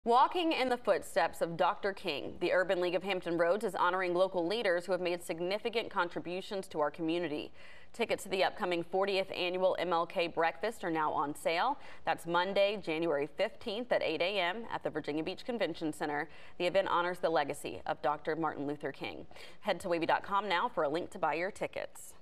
Walking in the footsteps of Dr. King, the Urban League of Hampton Roads is honoring local leaders who have made significant contributions to our community. Tickets to the upcoming 40th annual MLK Breakfast are now on sale. That's Monday, January 15th at 8 a.m. at the Virginia Beach Convention Center. The event honors the legacy of Dr. Martin Luther King. Head to wavy.com now for a link to buy your tickets.